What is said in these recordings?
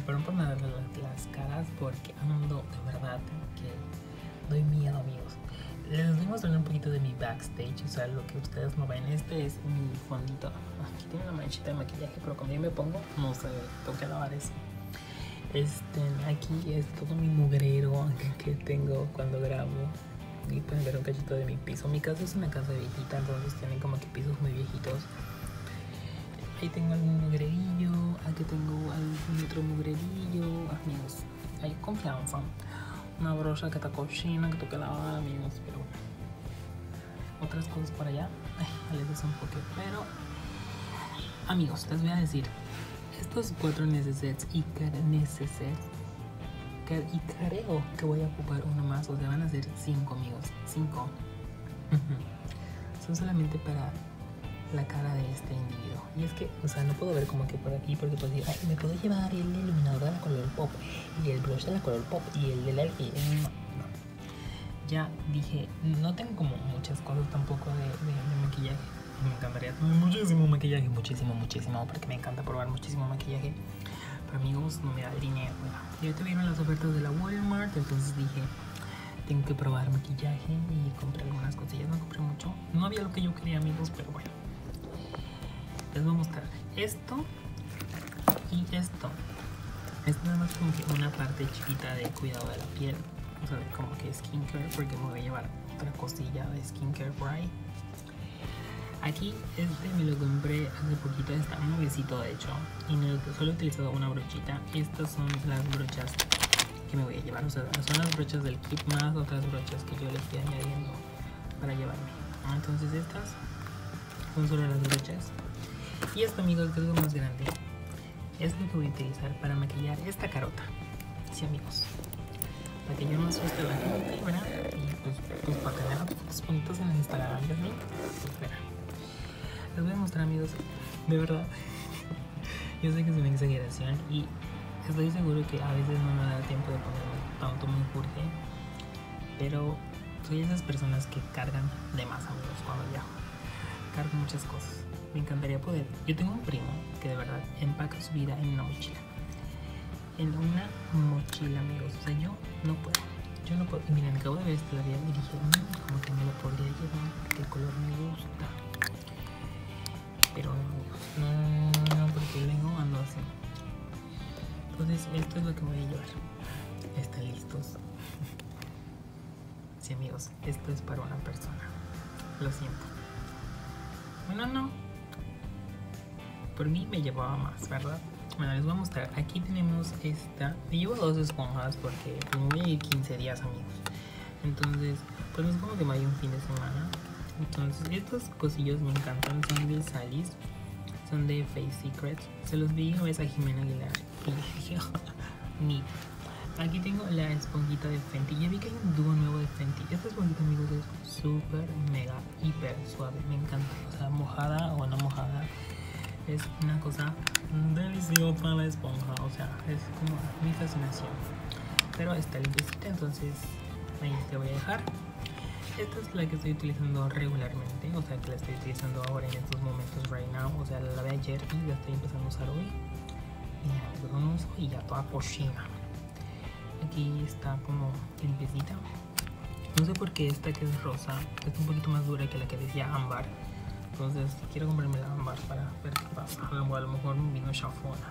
romperme las caras porque ando de verdad que doy miedo, amigos. Les estoy mostrando un poquito de mi backstage, o sea, lo que ustedes no ven. Este es mi fondito. Aquí tiene una manchita de maquillaje, pero cuando yo me pongo, no sé, tengo que lavar eso. Aquí es todo mi mugrero que tengo cuando grabo. Y pueden ver un cachito de mi piso. Mi casa es una casa viejita, entonces tienen como que pisos muy viejitos. Ahí tengo algún mugrerillo, aquí tengo algún otro mugrerillo. Amigos, hay confianza. Una brocha que está cochina, que tengo que lavar, amigos, pero otras cosas por allá, les desenfoque. Pero, amigos, les voy a decir, estos 4 necesets y creo que voy a ocupar uno más, o sea, van a ser 5, amigos, 5. Son solamente para la cara de este individuo. Y es que, o sea, no puedo ver como que por aquí, porque puedo decir, ay, me puedo llevar el iluminador de la color pop y el blush de la color pop y el de la no. Ya dije, no tengo como muchas cosas tampoco de maquillaje. Me encantaría tener muchísimo maquillaje, muchísimo, porque me encanta probar muchísimo maquillaje. Pero amigos, no me da el dinero. Ya te vieron las ofertas de la Walmart, entonces dije, tengo que probar maquillaje y compré algunas cosillas. No compré mucho, no había lo que yo quería, amigos, pero bueno. Les voy a mostrar esto y esto. Es nada más como que una parte chiquita de cuidado de la piel, o sea, como que skincare, porque me voy a llevar otra cosilla de skincare por ahí. Aquí me lo compré hace poquito, está nuevecito de hecho, y solo he utilizado una brochita. Estas son las brochas que me voy a llevar, o sea, son las brochas del kit más otras brochas que yo le estoy añadiendo para llevarme. Entonces estas son solo las brochas. Y esto, amigos, que es lo más grande, es lo que voy a utilizar para maquillar esta carota. Sí, amigos, para que yo no asuste a la gente, ¿verdad? Y pues para tener fotos bonitas en el Instagram, ¿sí? Pues verá. Les voy a mostrar, amigos, de verdad. Yo sé que es una exageración y estoy seguro que a veces no me da tiempo de ponerme tanto me urge, pero soy esas personas que cargan de más, amigos, cuando viajo. Cargo muchas cosas. Me encantaría poder. Yo tengo un primo que de verdad empaca su vida en una mochila. En una mochila, amigos. O sea, yo no puedo. Y miren, acabo de ver este labial y dije, como que me lo podría llevar porque el color me gusta. Pero no, amigos, no, porque luego ando así. Entonces, esto es lo que voy a llevar. ¿Están listos? Sí, amigos, esto es para una persona. Lo siento. Bueno, no. Por mí me llevaba más, ¿verdad? Bueno, les voy a mostrar. Aquí tenemos esta. Me llevo 2 esponjas porque me voy a ir 15 días, amigos. Entonces, pues no es como que me vaya un fin de semana. Entonces, estos cosillos me encantan. Son de Salis. Son de Face Secrets. Se los vi una vez a Jimena Aguilar. Y dije, ni. Aquí tengo la esponjita de Fenty. Ya vi que hay un dúo nuevo de Fenty. Esta esponjita, amigos, es súper, mega, hiper suave. Me encanta. O sea, mojada o no mojada. Es una cosa deliciosa la esponja. O sea, es como mi fascinación. Pero está limpiecita, entonces ahí te voy a dejar. Esta es la que estoy utilizando regularmente. O sea, que la estoy utilizando ahora en estos momentos, right now. O sea, la lavé ayer y la estoy empezando a usar hoy. Y ya toda cochina. Aquí está como limpiecita. No sé por qué esta que es rosa es un poquito más dura que la que decía ámbar. Entonces quiero comprarme la ámbar para ver qué pasa. A lo mejor me vino chafona.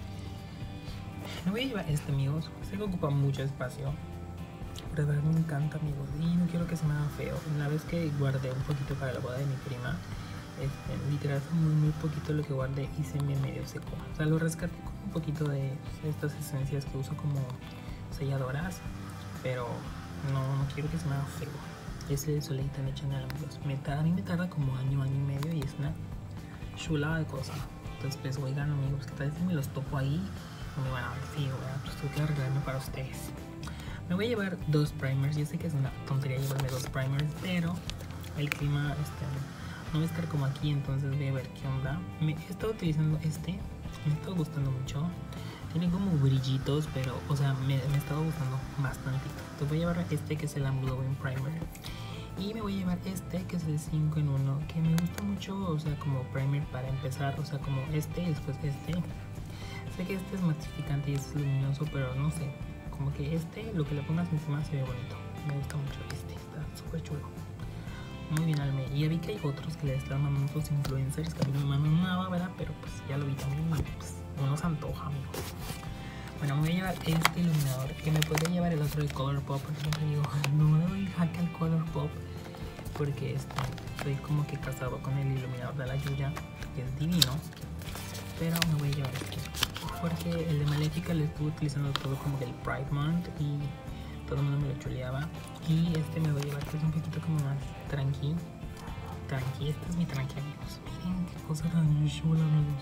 Me voy a llevar este, amigos. Sé que ocupa mucho espacio, pero de verdad me encanta, amigos. Y no quiero que se me haga feo. La vez que guardé un poquito para la boda de mi prima, literal fue muy poquito lo que guardé y se me medio secó. O sea, lo rescaté con un poquito de estas esencias que uso como selladoras, pero no quiero que se me haga feo. Ese solita en Chanel, amigos. A mí me tarda como año y medio y es una chulada de cosa. Entonces, pues, oigan, amigos, que tal vez me los topo ahí y me van a decir, pues tengo que arreglarme para ustedes. Me voy a llevar 2 primers. Yo sé que es una tontería llevarme 2 primers, pero el clima no va a estar como aquí, entonces voy a ver qué onda. He estado utilizando me está gustando mucho. Tiene como brillitos, pero, o sea, me ha estado gustando bastante. Entonces voy a llevar este que es el Glowing Primer. Y me voy a llevar este que es el 5 en 1, que me gusta mucho, o sea, como primer para empezar, o sea, como este y después este. Sé que este es matificante y este es luminoso, pero no sé, como que este, lo que le pongas encima se ve bonito. Me gusta mucho este, está súper chulo. Muy bien, Alme. Y ya vi que hay otros que le están mandando sus influencers que a mí me mandan nada, ¿verdad? Pero pues ya lo vi también y pues uno se antoja, amigos. Bueno, me voy a llevar este iluminador que me puede llevar el otro de Colourpop, porque siempre digo, no le doy jaque al Colourpop porque estoy como que casado con el iluminador de la Yuya, que es divino, pero me voy a llevar este porque el de Maléfica le estuve utilizando todo como que el Pride Month y todo el mundo me lo chuleaba, y este me voy a llevar que es un poquito como más tranqui, este es mi tranqui, amigos. Miren qué cosa tan chula, amigos.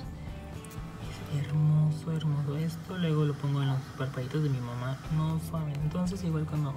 Hermoso, hermoso esto. Luego lo pongo en los parpaditos de mi mamá. No saben. Entonces igual cuando...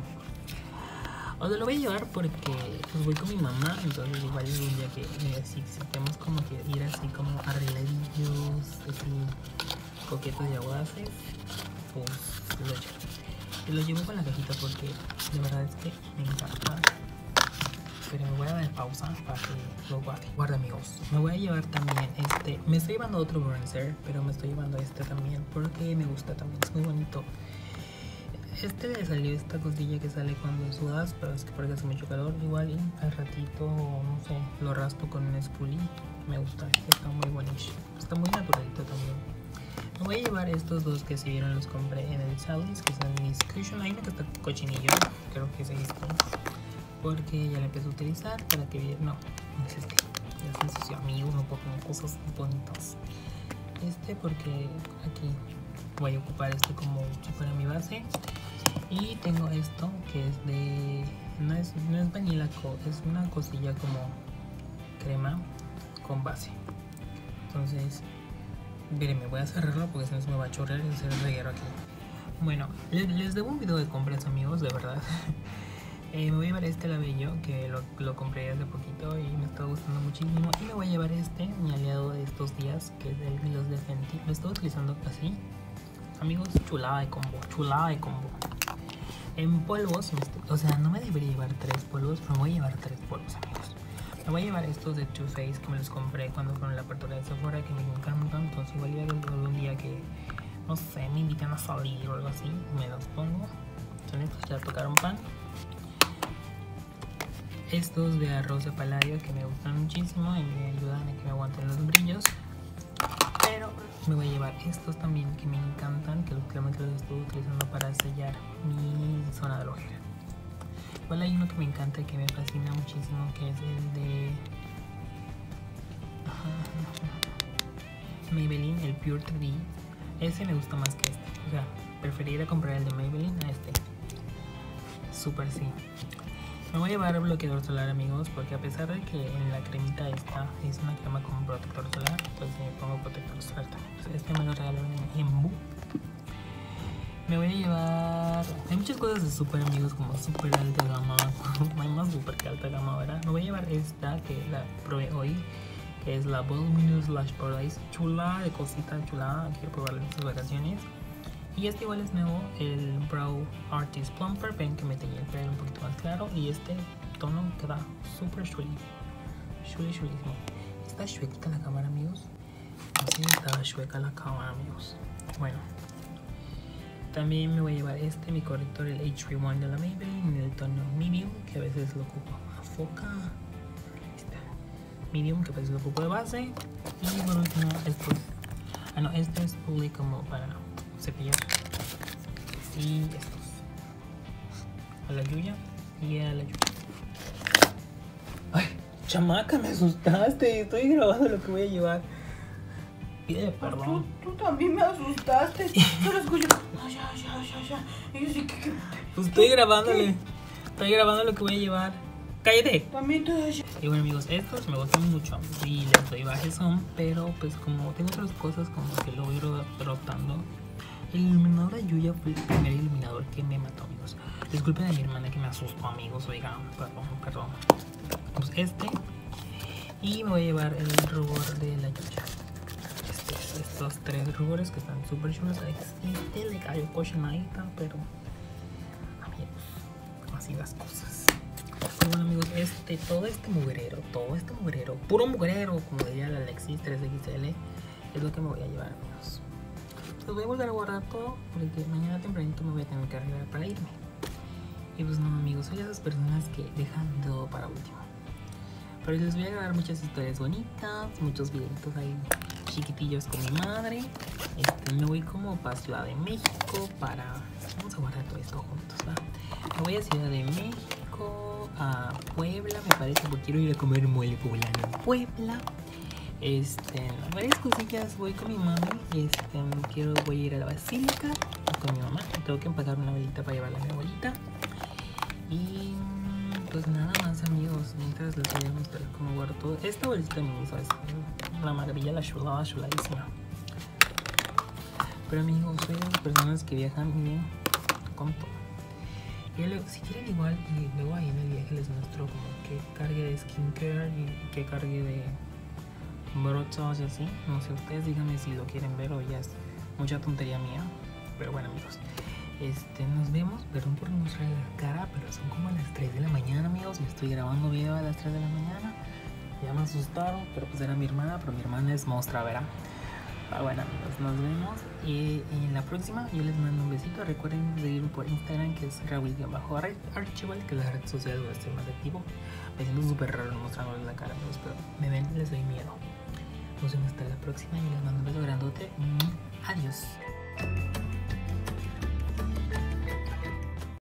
O sea, lo voy a llevar porque pues voy con mi mamá. Entonces igual es un día que si tenemos como que ir así como arregladillos, así coquetos y aguaces, pues lo echo. Y lo llevo con la cajita porque de verdad es que me encanta. Pero me voy a dar pausa para que lo guarde, amigos. Me voy a llevar también este. Me estoy llevando otro bronzer, pero me estoy llevando este también porque me gusta también. Es muy bonito. Este le salió esta cosilla que sale cuando sudas, pero es que porque hace mucho calor. Igual y al ratito, no sé, lo raspo con un spoolie. Me gusta, está muy bonito. Está muy naturalito también. Me voy a llevar estos dos que si vieron los compré en el Sally's, que son mis cushion. Hay uno que está cochinillo, creo que es este, porque ya la empecé a utilizar para que vean. No es este, ya se ensució, amigos, no puedo poner cosas bonitas. Este porque aquí voy a ocupar este como si fuera mi base. Y tengo esto que es de... no es vanilla, es una cosilla como crema con base. Entonces, miren, me voy a cerrarlo porque si no se me va a chorrear y hacer el reguero aquí. Bueno, les debo un video de compras, amigos, de verdad. Me voy a llevar este labello que lo compré hace poquito y me está gustando muchísimo. Y me voy a llevar este, mi aliado de estos días, que es el Gloss de Fenty. Lo estoy utilizando así. Amigos, chulada de combo, chulada de combo. En polvos, o sea, no me debería llevar 3 polvos, pero me voy a llevar 3 polvos, amigos. Me voy a llevar estos de Too Faced que me los compré cuando fueron la apertura de Sephora, que me encantan. Entonces igual ya algún día que, no sé, me invitan a salir o algo así, me los pongo. Son estos, ya tocaron pan. Estos de arroz de paladio que me gustan muchísimo y me ayudan a que me aguanten los brillos. Pero me voy a llevar estos también que me encantan, que últimamente los estoy utilizando para sellar mi zona de la ojera. Igual hay uno que me encanta y que me fascina muchísimo, que es el de Maybelline, el Pure 3D. Ese me gusta más que este, o sea, preferiría comprar el de Maybelline a este. Súper sí. Me voy a llevar bloqueador solar, amigos, porque a pesar de que en la cremita esta es una crema con protector solar, entonces me pongo protector solar también. Entonces este me lo regalaron en Embu. Me voy a llevar... Hay muchas cosas de super, amigos, como super alta gama. No hay más super que alta gama, ¿verdad? Me voy a llevar esta que la probé hoy, que es la Voluminous Lash Paradise. Chula de cosita, chula. Quiero probarla en estas vacaciones. Y este igual es nuevo, el Brow Artist Plumper. Ven que me tenía el pelo un poquito más claro. Y este tono queda súper chuli. Chulísimo. Está chuequita la cámara, amigos. Así está chueca la cámara, amigos. Bueno. También me voy a llevar mi corrector, el H31 de la Maybelline, en el tono Medium, que a veces lo ocupo a foca. Medium, que a veces lo ocupo de base. Y por último, estos. Ah, no, este es fully como para cepillar. Y estos. A la Yuya y a la Yuya. Ay, chamaca, me asustaste. Estoy grabando lo que voy a llevar. Pide perdón. Tú también me asustaste. Yo lo escucho. Ya. Y yo sí que... Pues estoy grabándole. Estoy grabando lo que voy a llevar. ¡Cállate! También tú... Y bueno, amigos, estos me gustan mucho y les doy bajezón, pero pues como tengo otras cosas como que lo voy rotando. El iluminador de Yuya fue el primer iluminador que me mató, amigos. Disculpen a mi hermana que me asustó, amigos. Oigan, perdón. Pues y me voy a llevar el rubor de la Yuya. Estos 3 rubores que están súper chulos. Este le cayó cochinadita, pero amigos, así las cosas. Bueno, amigos, todo este mugrero, puro mugrero, como diría la Alexis 3XL, es lo que me voy a llevar, amigos. lo voy a volver a guardar todo porque mañana tempranito me voy a tener que arreglar para irme. Y pues no, amigos, soy de esas personas que dejan todo para último. Pero les voy a grabar muchas historias bonitas, muchos videitos ahí chiquitillos con mi madre. Me voy como para Ciudad de México para... Vamos a guardar todo esto juntos, ¿va? Me voy a Ciudad de México, a Puebla, me parece, porque quiero ir a comer mole poblano en Puebla. Varias cosillas, voy con mi mami, voy a ir a la basílica con mi mamá. Tengo que empacar una velita para llevarla a mi abuelita. Y pues nada más, amigos, mientras les voy a mostrar cómo guardo todo. Esta bolsita de mi hizo es una maravilla, la chulada, chuladísima. Pero amigos, soy de las personas que viajan bien con todo. Y luego, si quieren igual, y luego ahí en el viaje les muestro como que cargue de skincare y que cargue de brochas y así. No sé, ustedes díganme si lo quieren ver o ya es mucha tontería mía. Pero bueno, amigos, nos vemos. Perdón por mostrar la cara, pero son como las 3 de la mañana, amigos. Y estoy grabando video a las 3 de la mañana. Ya me asustaron, pero pues era mi hermana. Pero mi hermana es monstrua, ¿verdad? Pero bueno, amigos, nos vemos. Y en la próxima yo les mando un besito. Recuerden seguirme por Instagram, que es Raúl_Archival, que es la red social donde estoy más activo. Me siento súper raro mostrándoles la cara, amigos, pero me ven, les doy miedo. Nos vemos hasta la próxima y les mando un beso grandote. Adiós.